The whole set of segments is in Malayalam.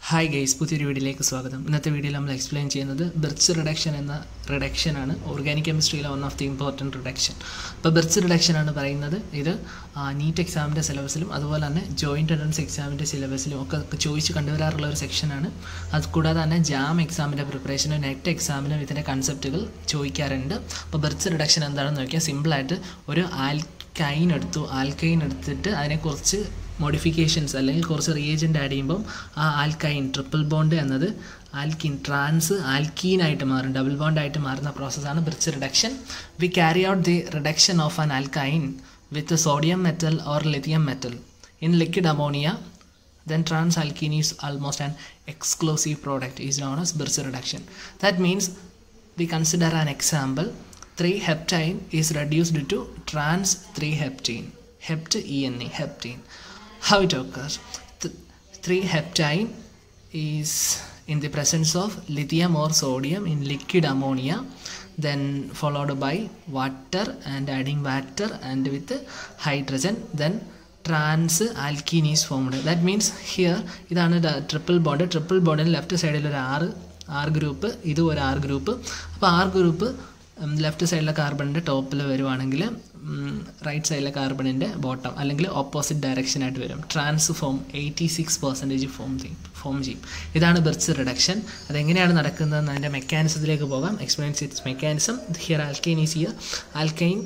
Hi guys, പുതിയൊരു വീഡിയോയിലേക്ക് സ്വാഗതം. ഇന്നത്തെ വീഡിയോയിൽ നമ്മൾ എക്സ്പ്ലെയിൻ ചെയ്യുന്നത് ബെർച്ച് റിഡക്ഷൻ എന്ന റിഡക്ഷൻ ആണ്. ഓർഗാനിക് കെമിസ്ട്രിയിലെ one of the important reduction. അപ്പോൾ ബെർച്ച് റിഡക്ഷൻ ആണ് പറയുന്നത്. ഇത് നീറ്റ് എക്സാമിൻ്റെ സിലബസിലും അതുപോലെ തന്നെ ജോയിൻറ്റ് എൻട്രൻസ് എക്സാമിൻ്റെ സിലബസിലും ഒക്കെ ചോദിച്ച് കണ്ടുവരാറുള്ള ഒരു സെക്ഷനാണ്. അതുകൂടാതെ തന്നെ ജാം എക്സാമിൻ്റെ പ്രിപ്പറേഷനും നെറ്റ് എക്സാമിനും ഇതിൻ്റെ കൺസെപ്റ്റുകൾ ചോദിക്കാറുണ്ട്. അപ്പോൾ ബെർച്ച് റിഡക്ഷൻ എന്താണെന്ന് നോക്കിയാൽ സിമ്പിളായിട്ട് ഒരു ആൽക്കൈൻ എടുത്തിട്ട് അതിനെക്കുറിച്ച് മോഡിഫിക്കേഷൻസ് അല്ലെങ്കിൽ കുറച്ച് റിയേജൻ്റ് ആഡ് ചെയ്യുമ്പം ആ ആൽക്കൈൻ ട്രിപ്പിൾ ബോണ്ട് എന്നത് ആൽക്കിൻ ട്രാൻസ് ആൽക്കീനായിട്ട് മാറും, ഡബിൾ ബോണ്ട് ആയിട്ട് മാറുന്ന പ്രോസസ്സാണ് Birch reduction. We carry out the reduction of an alkyne with sodium metal or lithium metal in liquid ammonia, then trans alkene is almost an exclusive product is known as Birch reduction. That means we consider an example, 3-heptane is reduced to trans 3-heptene, heptene. How it occurs? 3-heptane is in the presence of lithium or sodium in liquid ammonia, then followed by water and adding water and with hydrogen, then trans alkene is formed. That means here ഇതാണ് ട്രിപ്പിൾ ബോണ്ടിന് ലെഫ്റ്റ് സൈഡിൽ ഒരു ആർ ഗ്രൂപ്പ്, ഇത് ഒരു ആർ ഗ്രൂപ്പ്. അപ്പോൾ ആർ ഗ്രൂപ്പ് ലെഫ്റ്റ് സൈഡിലെ കാർബണിൻ്റെ ടോപ്പിൽ വരുവാണെങ്കിൽ റൈറ്റ് സൈഡിലെ കാർബണിൻ്റെ ബോട്ടം അല്ലെങ്കിൽ ഓപ്പോസിറ്റ് ഡയറക്ഷനായിട്ട് വരും. ട്രാൻസ് ഫോം 86% ഫോം ചെയ്യും. ഇതാണ് ബെർച്ച് റിഡക്ഷൻ. അതെങ്ങനെയാണ് നടക്കുന്നതെന്ന് അതിൻ്റെ മെക്കാനിസത്തിലേക്ക് പോകാം. Explains its mechanism. Here alkyne is here. Alkyne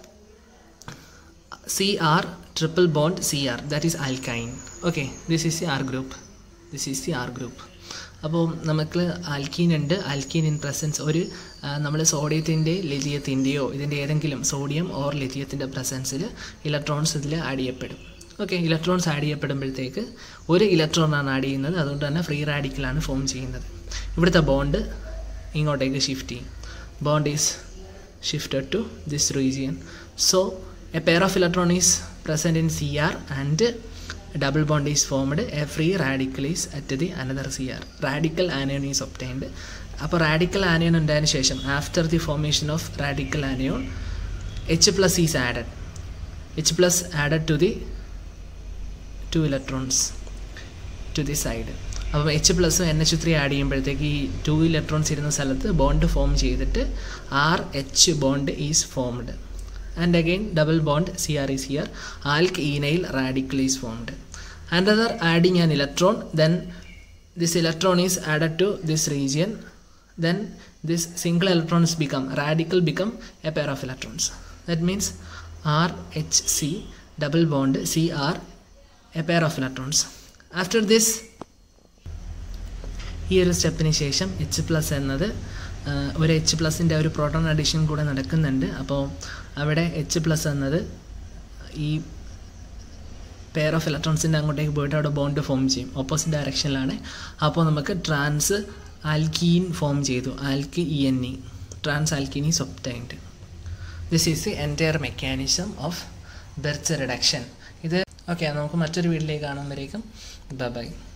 CR triple bond CR, that is alkyne. Okay, this is the R group. അപ്പോൾ നമുക്ക് ആൽക്കീൻ ഉണ്ട്. ആൽക്കീൻ ഇൻ പ്രസൻസ് ഒരു നമ്മൾ സോഡിയത്തിൻ്റെ ലിഥിയത്തിൻ്റെയോ ഇതിൻ്റെ ഏതെങ്കിലും സോഡിയം ഓർ ലിഥിയത്തിൻ്റെ പ്രസൻസിൽ ഇലക്ട്രോൺസ് ഇതിൽ ആഡ് ചെയ്യപ്പെടും. ഓക്കെ, ഇലക്ട്രോൺസ് ആഡ് ചെയ്യപ്പെടുമ്പോഴത്തേക്ക് ഒരു ഇലക്ട്രോണാണ് ആഡ് ചെയ്യുന്നത്, അതുകൊണ്ട് തന്നെ ഫ്രീ റാഡിക്കലാണ് ഫോം ചെയ്യുന്നത്. ഇവിടുത്തെ ബോണ്ട് ഇങ്ങോട്ടേക്ക് ഷിഫ്റ്റ് ചെയ്യും. Bond is shifted to this region. So a pair of electron is present in CR and a double bond is formed. A free radical is at the another CR. Radical anion is obtained. അപ്പോൾ റാഡിക്കൽ ആനിയൻ ഉണ്ടായതിനു ശേഷം after the formation of radical anion H+ is added. H+ added to the 2 electrons to the side. അപ്പോൾ H+ NH3 ആഡ് ചെയ്യുമ്പോഴത്തേക്ക് ഈ 2 electrons ഇരുന്ന സ്ഥലത്ത് ബോണ്ട് ഫോം ചെയ്തിട്ട് RH bond is formed. And again double bond CR is here. Alkynyl radical is formed. Another adding an electron, then this electron is added to this region, then this single electrons become a pair of electrons. That means RHC double bond CR, a pair of electrons. After this ഈ ഒരു സ്റ്റെപ്പിന് ശേഷം H+ എന്നത് ഒരു H+ൻ്റെ ഒരു പ്രോട്ടോൺ അഡീഷൻ കൂടെ നടക്കുന്നുണ്ട്. അപ്പോൾ അവിടെ H+ എന്നത് ഈ പെയർ ഓഫ് ഇലക്ട്രോൺസിൻ്റെ അങ്ങോട്ടേക്ക് പോയിട്ട് അവിടെ ബോണ്ട് ഫോം ചെയ്യും, ഓപ്പോസിറ്റ് ഡയറക്ഷനിലാണ്. അപ്പോൾ നമുക്ക് ട്രാൻസ് ആൽക്കീൻ ഫോം ചെയ്തു, AlkyNE, trans alkene is obtained. This is the entire mechanism of Birch reduction. ഇത് ഓക്കെ, നമുക്ക് മറ്റൊരു വീഡിയോയിലേക്ക് കാണുമ്പോഴേക്കും ബൈ.